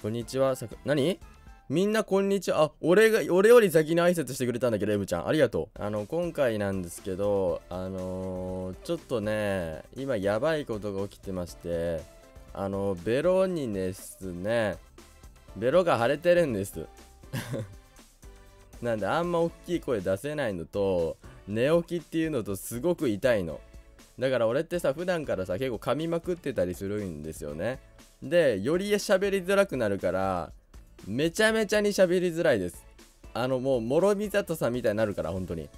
こんにちは。何みんなこんにちは。あ、俺より先に挨拶してくれたんだけど、エブちゃん。ありがとう。今回なんですけど、ちょっとね、今やばいことが起きてまして、ベロにですね、ベロが腫れてるんです。なんで、あんま大きい声出せないのと、寝起きっていうのとすごく痛いの。だから俺ってさ、普段からさ、結構噛みまくってたりするんですよね。で、より喋りづらくなるから、めちゃめちゃに喋りづらいです。もう、諸見里さんみたいになるから、本当に。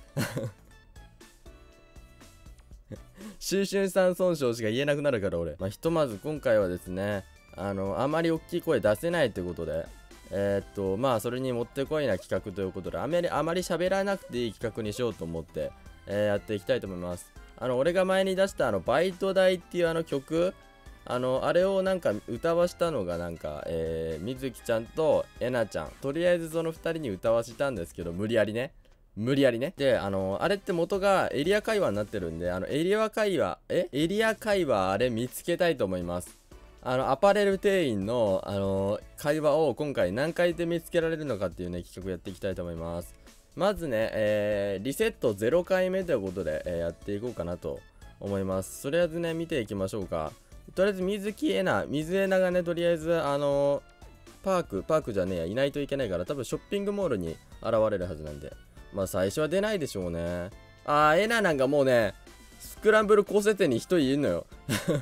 シュ酸損傷しか言えなくなるから、俺。ひとまず今回はですね、あまり大きい声出せないってことで、それにもってこいな企画ということで、あまり喋らなくていい企画にしようと思って、やっていきたいと思います。俺が前に出したバイト代っていう曲、あれをなんか歌わしたのがなんか、みずきちゃんとえなちゃん。とりあえずその2人に歌わしたんですけど、無理やりね。で、あれって元がエリア会話になってるんで、エリア会話あれ見つけたいと思います。アパレル店員の、会話を今回何回で見つけられるのかっていうね、企画やっていきたいと思います。まずね、リセット0回目ということで、やっていこうかなと思います。とりあえずね、見ていきましょうか。とりあえず水えながね、とりあえずパークじゃねえや、いないといけないから、多分ショッピングモールに現れるはずなんで、まあ最初は出ないでしょうね。エナなんかもうね、スクランブル交差点に一人いるのよ。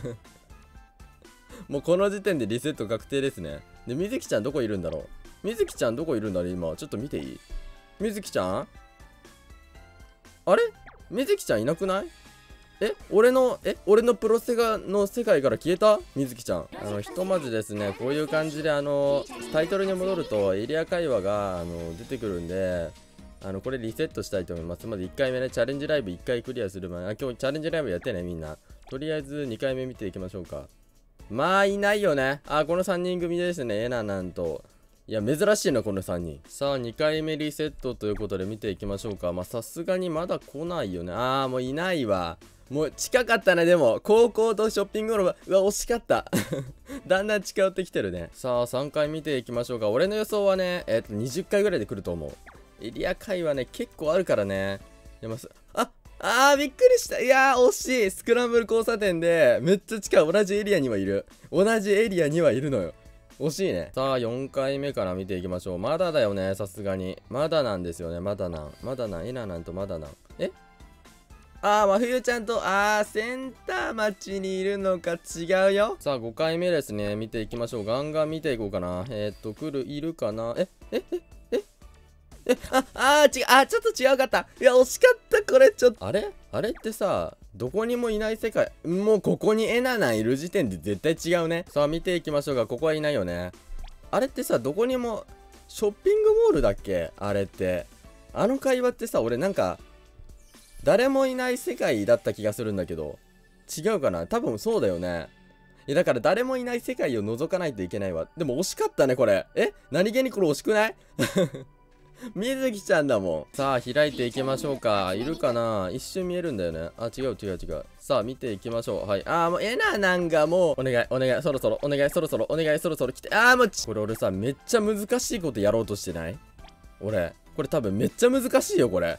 もうこの時点でリセット確定ですね。で、みずきちゃんどこいるんだろう。みずきちゃんどこいるんだろう今。ちょっと見ていい？みずきちゃん？あれ？みずきちゃんいなくない？俺のプロセガの世界から消えた？みずきちゃん。ひとまずですね、こういう感じでタイトルに戻るとエリア会話が出てくるんで、これリセットしたいと思います。まず1回目ね、チャレンジライブ1回クリアする前、今日チャレンジライブやってね、みんな。とりあえず2回目見ていきましょうか。まあ、いないよね。この3人組ですね、エナなんと。いや、珍しいな、この3人。さあ、2回目リセットということで見ていきましょうか。さすがにまだ来ないよね。もういないわ。もう近かったね、でも。高校とショッピングモールは、惜しかった。だんだん近寄ってきてるね。さあ、3回見ていきましょうか。俺の予想はね、20回ぐらいで来ると思う。エリア回はね、結構あるからね。びっくりした。いやー、惜しい。スクランブル交差点で、めっちゃ近い。同じエリアにはいるのよ。惜しいね。さあ、4回目から見ていきましょう。まだだよね、さすがに。まだなんですよね、まだなん。エナなんとまだなん。真冬ちゃんと、センター町にいるのか違うよ。さあ、5回目ですね。見ていきましょう。ガンガン見ていこうかな。いるかな？違う。ちょっと違うかった。いや、惜しかった、これ、ちょっと。あれってさ、どこにもいない世界。もうここにエナナいる時点で絶対違うね。さあ、見ていきましょうか。ここはいないよね。あれってさ、どこにも、ショッピングモールだっけ？あれって。会話ってさ、俺なんか、誰もいない世界だった気がするんだけど。違うかな？多分そうだよね。だから誰もいない世界を覗かないといけないわ。でも惜しかったね、これ。何気にこれ惜しくない？みずきちゃんだもん。さあ、開いていきましょうか。いるかな？一瞬見えるんだよね。違う。さあ、見ていきましょう。はい。もう、エナなんかもう、お願い、そろそろ来て。これ俺さ、めっちゃ難しいことやろうとしてない？俺、これ多分めっちゃ難しいよ、これ。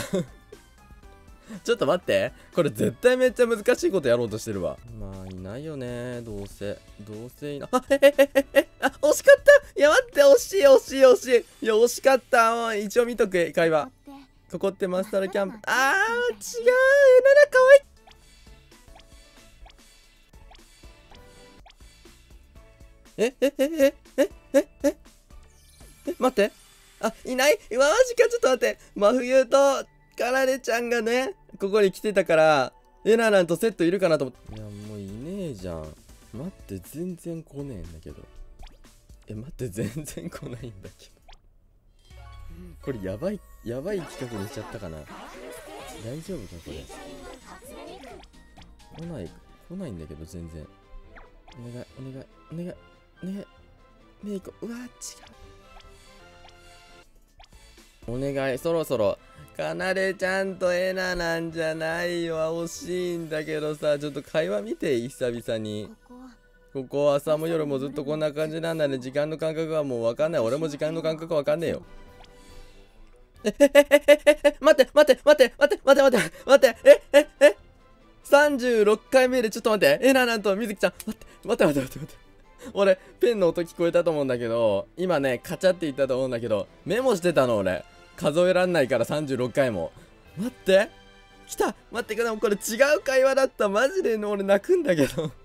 ちょっと待って。これ絶対めっちゃ難しいことやろうとしてるわ。いないよね。どうせいな。惜しかった。いや、待って、惜しい。いや、惜しかった。一応見とく、会話。ここってマスターキャンプ。違う。エナナかわいい。待って。いない？マジか、ちょっと待って。真冬と、かなでちゃんがね、ここに来てたから、エナなんとセットいるかなと思って。いや、もういねえじゃん。待って、全然来ねえんだけど。待って、全然来ないんだけど。これやばい企画にしちゃったかな。大丈夫か、これ。来ないんだけど、全然。お願い。メイコ、うわ、違う。お願い、そろそろ。かなでちゃんとエナなんじゃないよ。惜しいんだけどさ、ちょっと会話見て、久々に。 ここは朝も夜もずっとこんな感じなんだね。時間の感覚はもうわかんない。俺も時間の感覚わかんねえよ。待って待って待って待って待って待って待って36回目でちょっと待って。なんとみずきちゃん待って待って待って待って待って。俺ペンの音聞こえたと思うんだけど、今ねカチャって言ったと思うんだけど、メモしてたの俺。数えらんないから36回も。待って来た。待ってください。これ違う会話だった。マジで俺泣くんだけど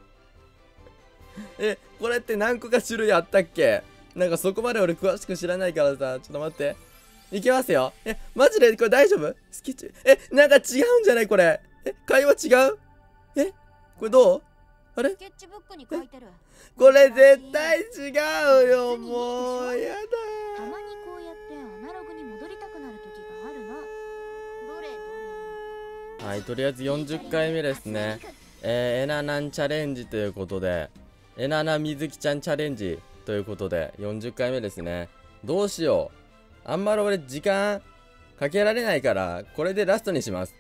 これって何個か種類あったっけ？なんかそこまで俺詳しく知らないからさ。ちょっと待って。いきますよ。マジでこれ大丈夫？スケッチ。なんか違うんじゃないこれ。会話違う？これどう？あれ？ スケッチブックに書いてる。 これ絶対違うよ。もうやだ。 たまにこうやってアナログに戻りたくなる時があるな。どれどれ。 はい、とりあえず40回目ですね。エナナンチャレンジということで、エナナみずきちゃんチャレンジということで40回目ですね。どうしよう。あんまり俺時間かけられないからこれでラストにします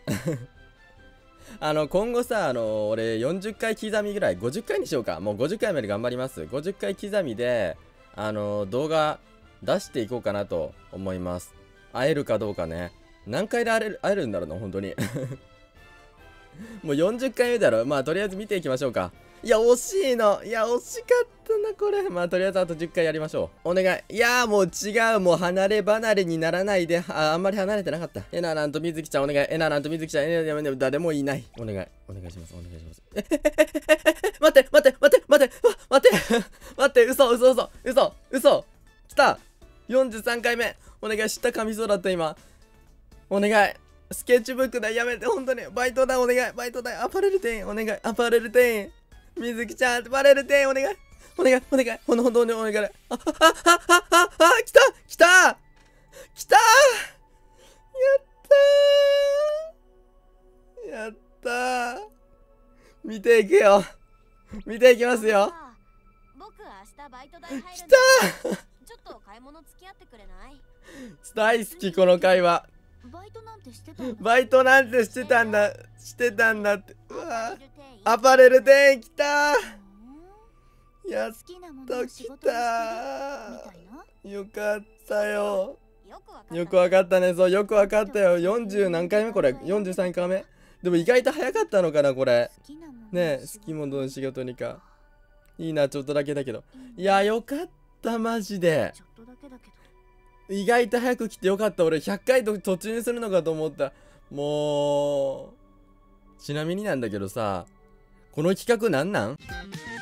今後さ、俺40回刻みぐらい、50回にしようか。もう50回まで頑張ります。50回刻みで動画出していこうかなと思います。会えるかどうかね。何回で会えるんだろうな本当にもう40回目だろ。まあとりあえず見ていきましょうか。いや惜しいの。いや惜しかったなこれ。まあとりあえずあと10回やりましょう。お願い。いやもう違う。もう離れ離れにならないで。あんまり離れてなかった。なんとみずきちゃんお願い。なんとみずきちゃん。誰もいない。お願い。お願いします。お願いします。待って待って待って待って待って待って。嘘来た。43回目。お願い。知った噛みそうだった今。お願い。スケッチブックだ。やめて本当に。バイトだお願い。バイトだ。アパレル店員お願い。アパレル店員みずきちゃん、バレるてんお願いお願いお願いほんとにお願い。来た来たやったー見ていくよ。見ていきますよ。 僕明日バイト代入るんだ。 来たちょっと買い物付き合ってくれない？ 大好きこの会話。 バイトなんてしてたんだ。 バイトなんてしてたんだって。うわアパレル店員来たー。やっと来たー。よかったよ。よくわかったね。そうよくわかったよ。40何回目これ。43回目。でも意外と早かったのかなこれ。ねえ好きものの仕事にか。いいなちょっとだけだけど。いやよかったマジで。意外と早く来てよかった。俺100回と途中にするのかと思った。もうちなみになんだけどさ、この企画なんなん？